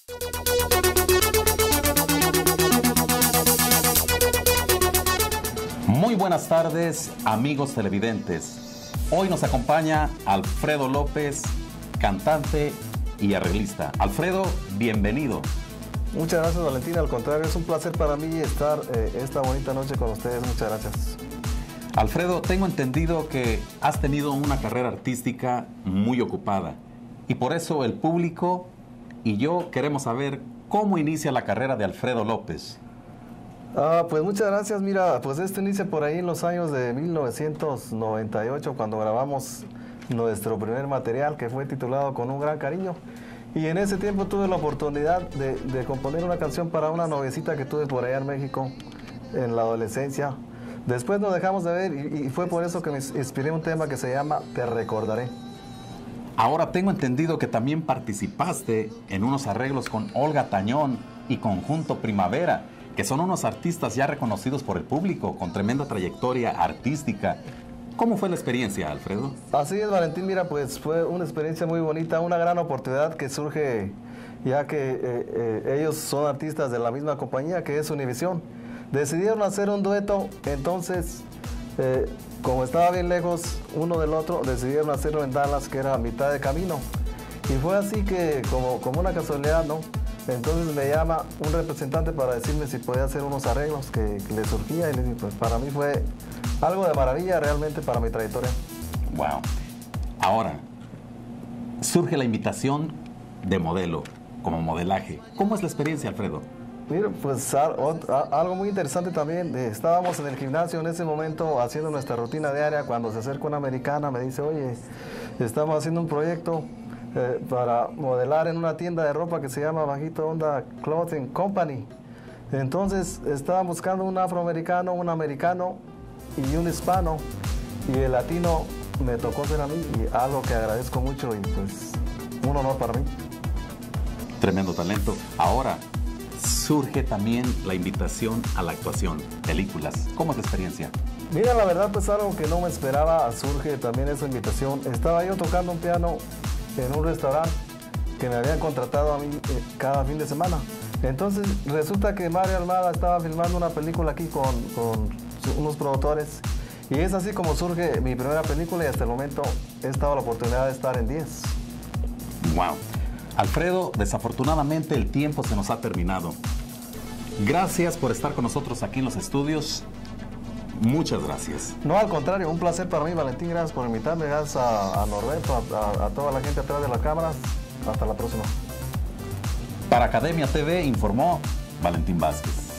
Muy buenas tardes, amigos televidentes. Hoy nos acompaña Alfredo López, cantante y arreglista. Alfredo, bienvenido. Muchas gracias, Valentín. Al contrario, es un placer para mí estar esta bonita noche con ustedes. Muchas gracias. Alfredo, tengo entendido que has tenido una carrera artística muy ocupada y por eso el público y yo queremos saber cómo inicia la carrera de Alfredo López. Pues muchas gracias. Mira, pues esto inicia por ahí en los años de 1998, cuando grabamos nuestro primer material, que fue titulado Con un gran cariño. Y en ese tiempo tuve la oportunidad de componer una canción para una noviecita que tuve por allá en México, en la adolescencia. Después nos dejamos de ver y fue por eso que me inspiré un tema que se llama Te recordaré. Ahora tengo entendido que también participaste en unos arreglos con Olga Tañón y Conjunto Primavera, que son unos artistas ya reconocidos por el público, con tremenda trayectoria artística. ¿Cómo fue la experiencia, Alfredo? Así es, Valentín. Mira, pues fue una experiencia muy bonita, una gran oportunidad que surge ya que ellos son artistas de la misma compañía que es Univisión. Decidieron hacer un dueto, entonces, como estaba bien lejos uno del otro, decidieron hacerlo en Dallas, que era a mitad de camino. Y fue así que, como una casualidad, ¿no? Entonces me llama un representante para decirme si podía hacer unos arreglos que le surgía, y pues para mí fue algo de maravilla realmente para mi trayectoria. Wow. Ahora, surge la invitación de modelo, como modelaje. ¿Cómo es la experiencia, Alfredo? Mira, pues algo muy interesante también. Estábamos en el gimnasio en ese momento haciendo nuestra rutina diaria, cuando se acerca una americana, me dice, oye, estamos haciendo un proyecto para modelar en una tienda de ropa que se llama Bajito Onda Clothing Company. Entonces estaban buscando un afroamericano, un americano y un hispano, y el latino me tocó ser a mí, y algo que agradezco mucho y pues un honor para mí. Tremendo talento. Ahora surge también la invitación a la actuación, películas. ¿Cómo es la experiencia? Mira, la verdad pues algo que no me esperaba, surge también esa invitación. Estaba yo tocando un piano en un restaurante que me habían contratado a mí cada fin de semana. Entonces resulta que Mario Almada estaba filmando una película aquí con unos productores, y es así como surge mi primera película, y hasta el momento he estado la oportunidad de estar en 10. Wow. Alfredo, desafortunadamente el tiempo se nos ha terminado. Gracias por estar con nosotros aquí en los estudios. Muchas gracias. No, al contrario, un placer para mí, Valentín. Gracias por invitarme, gracias a Norberto, a toda la gente atrás de las cámaras. Hasta la próxima. Para Academia TV informó Valentín Vázquez.